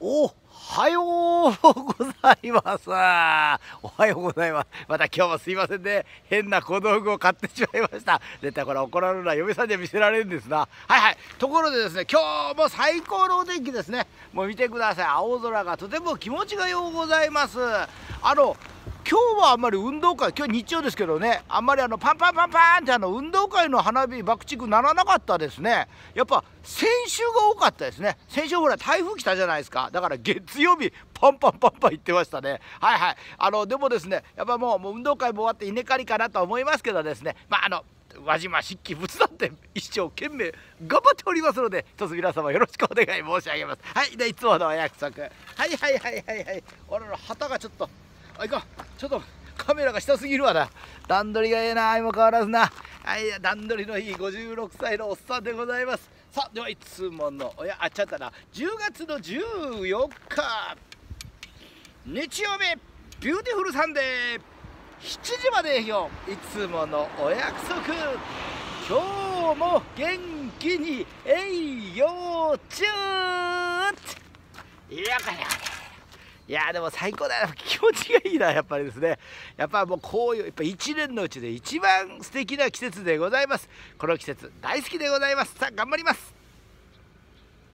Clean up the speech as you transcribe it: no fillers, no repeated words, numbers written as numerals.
おはようございます。おはようございます。また今日もすいませんね。変な小道具を買ってしまいました。絶対これ怒られるのは嫁さんには見せられるんですな。はいはい。ところでですね、今日も最高のお天気ですね。もう見てください。青空がとても気持ちがようございます。今日はあんまり運動会、今日日曜ですけどね、あんまりパンパンパンパンって運動会の花火爆竹鳴らなかったですね。やっぱ先週が多かったですね。先週ほら台風来たじゃないですか。だから月曜日パンパンパンパン言ってましたね。はいはい。でもですね、やっぱもう運動会も終わって稲刈りかなと思いますけどですね、輪島漆器仏壇店一生懸命頑張っておりますので、一つ皆様よろしくお願い申し上げます。はい。でいつものお約束。はいはいはいはいはい。旗がちょっとちょっとカメラが下すぎるわな。段取りがええな、相も変わらずな。はい、段取りのいい56歳のおっさんでございます。さあ、ではいつものちゃったな、10月の14日日曜日、ビューティフルサンデー7時まで営業、いつものお約束。今日も元気に営業中。いやでも最高だよ。気持ちがいいな、やっぱりですね。やっぱもうこういう1年のうちで一番素敵な季節でございます。この季節大好きでございます。さあ頑張ります。